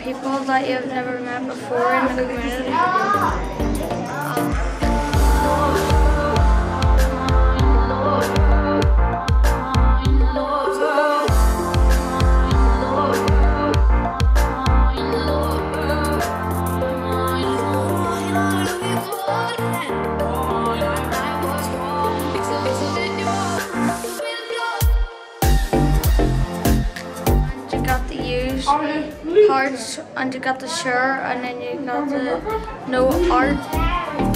people that you've never met before in the community. You got to use cards and you got to share and then you got to know art.